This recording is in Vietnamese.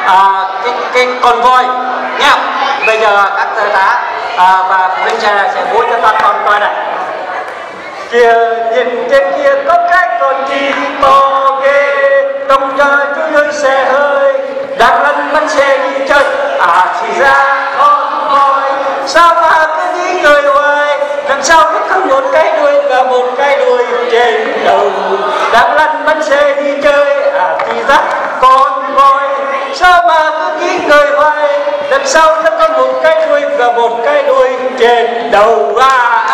cái con voi nhá. Bây giờ các thầy tá và phụ huynh sẽ vui cho toàn con coi này. Kìa nhìn trên kia có cái con chim to ghê, trông cho chú hơi xe hơi đang lăn bánh xe đi chơi. Thì ra con voi sao mà cứ nghĩ người hoài, làm sao nó có một cái đuôi và một cái đuôi trên đầu, đang lăn bánh xe đi chơi. Thì ra con voi sao mà cứ nghĩ người hoài, làm sao nó có một cái đuôi và một cái đuôi trên đầu.